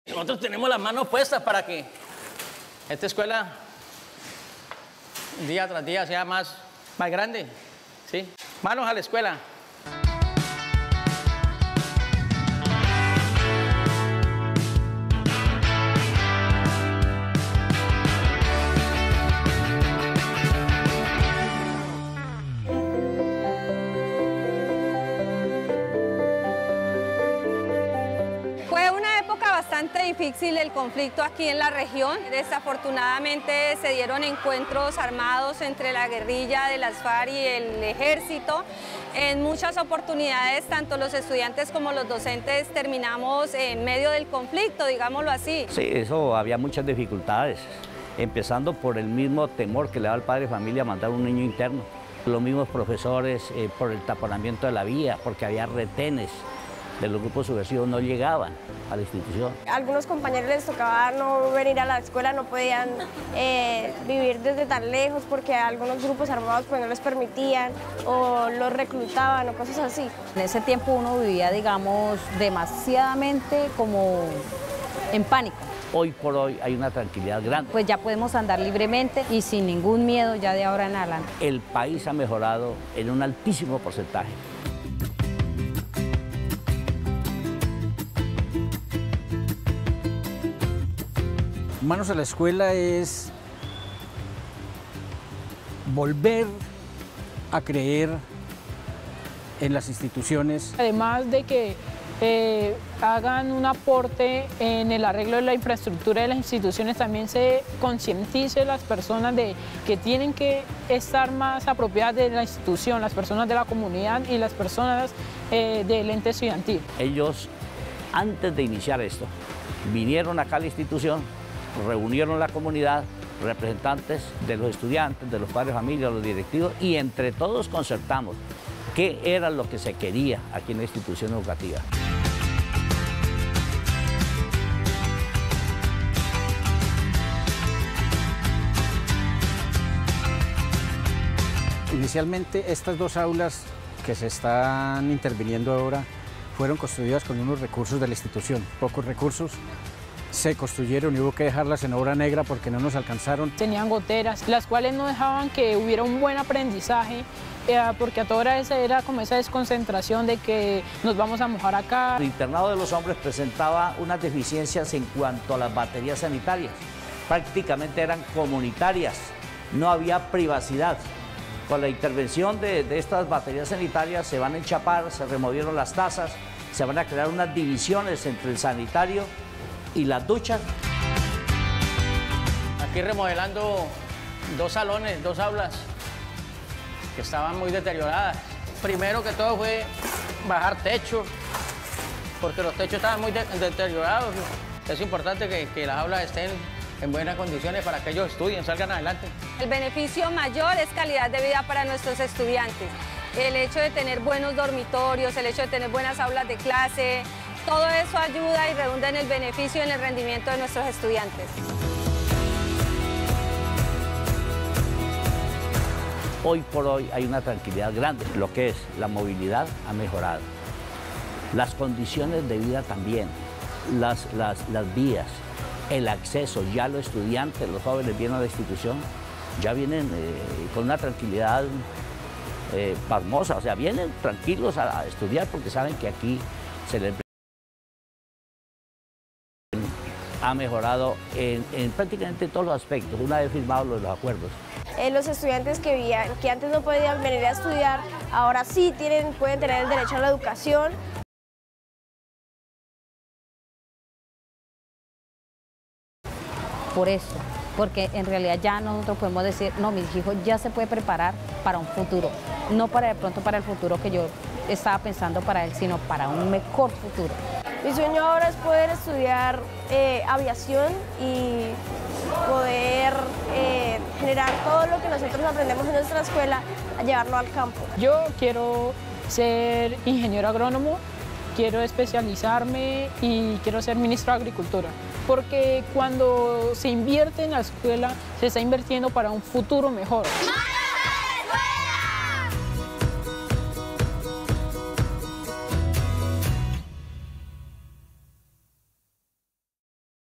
Nosotros tenemos las manos puestas para que esta escuela día tras día sea más grande, ¿sí? Manos a la escuela. Bastante difícil el conflicto aquí en la región. Desafortunadamente se dieron encuentros armados entre la guerrilla de las FARC y el ejército. En muchas oportunidades, tanto los estudiantes como los docentes terminamos en medio del conflicto, digámoslo así. Sí, eso había muchas dificultades, empezando por el mismo temor que le da al padre de familia mandar un niño interno. Los mismos profesores por el taponamiento de la vía, porque había retenes de los grupos subversivos, no llegaban a la institución. A algunos compañeros les tocaba no venir a la escuela, no podían vivir desde tan lejos porque algunos grupos armados pues no les permitían o los reclutaban o cosas así. En ese tiempo uno vivía, digamos, demasiadamente como en pánico. Hoy por hoy hay una tranquilidad grande. Pues ya podemos andar libremente y sin ningún miedo ya de ahora en adelante. El país ha mejorado en un altísimo porcentaje. Manos a la escuela es volver a creer en las instituciones. Además de que hagan un aporte en el arreglo de la infraestructura de las instituciones, también se concientice a las personas de que tienen que estar más apropiadas de la institución, las personas de la comunidad y las personas del ente estudiantil. Ellos, antes de iniciar esto, vinieron acá a la institución, reunieron la comunidad, representantes de los estudiantes, de los padres de familia, los directivos, y entre todos concertamos qué era lo que se quería aquí en la institución educativa. Inicialmente estas dos aulas que se están interviniendo ahora fueron construidas con unos recursos de la institución, pocos recursos. Se construyeron y hubo que dejarlas en obra negra porque no nos alcanzaron. Tenían goteras, las cuales no dejaban que hubiera un buen aprendizaje, porque a toda hora era como esa desconcentración de que nos vamos a mojar acá. El internado de los hombres presentaba unas deficiencias en cuanto a las baterías sanitarias. Prácticamente eran comunitarias, no había privacidad. Con la intervención de estas baterías sanitarias se van a enchapar, se removieron las tazas, se van a crear unas divisiones entre el sanitario y las duchas. Aquí remodelando dos salones, dos aulas que estaban muy deterioradas. Primero que todo fue bajar techos, porque los techos estaban muy deteriorados. Es importante que las aulas estén en buenas condiciones para que ellos estudien, salgan adelante. El beneficio mayor es calidad de vida para nuestros estudiantes. El hecho de tener buenos dormitorios, el hecho de tener buenas aulas de clase, todo eso ayuda y redunda en el beneficio y en el rendimiento de nuestros estudiantes. Hoy por hoy hay una tranquilidad grande. Lo que es la movilidad ha mejorado. Las condiciones de vida también, las vías, el acceso. Ya los estudiantes, los jóvenes vienen a la institución, ya vienen con una tranquilidad pasmosa. O sea, vienen tranquilos a estudiar porque saben que aquí se les ha mejorado en prácticamente todos los aspectos, una vez firmados los acuerdos. Los estudiantes que antes no podían venir a estudiar, ahora sí pueden tener el derecho a la educación. Por eso, porque en realidad ya nosotros podemos decir, no, mi hijo ya se puede preparar para un futuro, no para de pronto para el futuro que yo estaba pensando para él, sino para un mejor futuro. Mi sueño ahora es poder estudiar aviación y poder generar todo lo que nosotros aprendemos en nuestra escuela, a llevarlo al campo. Yo quiero ser ingeniero agrónomo, quiero especializarme y quiero ser ministro de Agricultura, porque cuando se invierte en la escuela, se está invirtiendo para un futuro mejor.